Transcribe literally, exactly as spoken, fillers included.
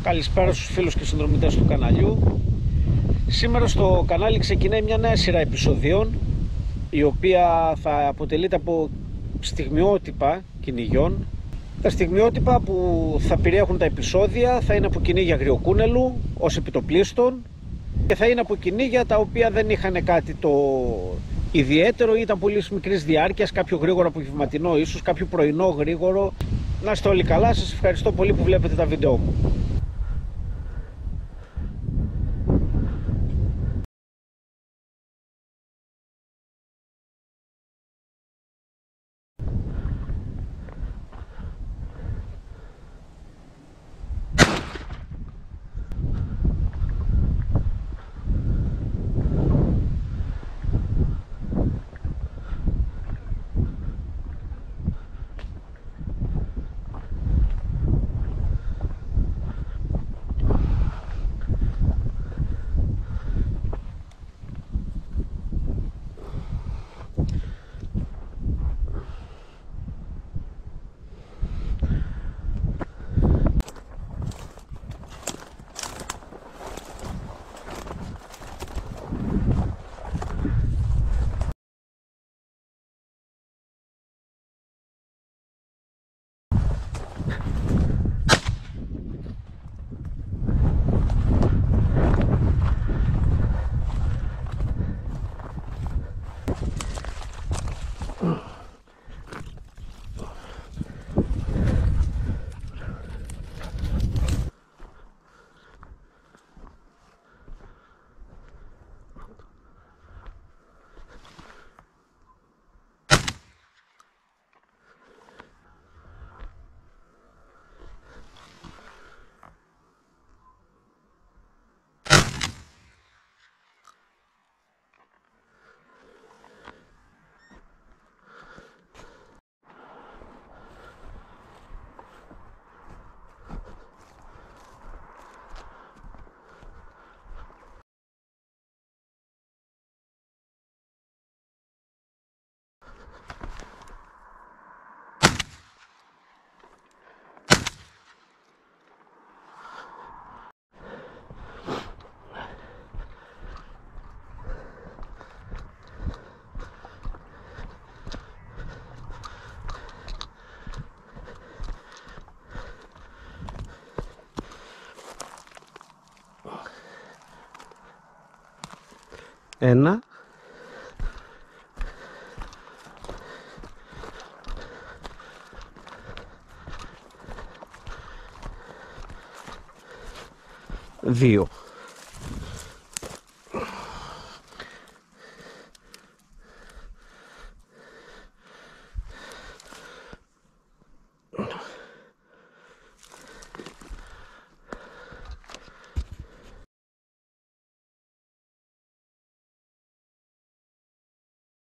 Καλησπέρα στους φίλους και συνδρομητές του καναλιού. Σήμερα στο κανάλι ξεκινάει μια νέα σειρά επεισοδίων, η οποία θα αποτελείται από στιγμιότυπα κυνηγιών. Τα στιγμιότυπα που θα περιέχουν τα επεισόδια θα είναι από κυνήγια αγριοκούνελου ως επιτοπλίστων και θα είναι από κυνήγια τα οποία δεν είχαν κάτι το ιδιαίτερο ή ήταν πολύ μικρής διάρκειας, κάποιο γρήγορο απογευματινό, ίσως κάποιο πρωινό γρήγορο. Να είστε όλοι καλά, σας ευχαριστώ πολύ που βλέπετε τα βίντεο μου. Ένα, δύο.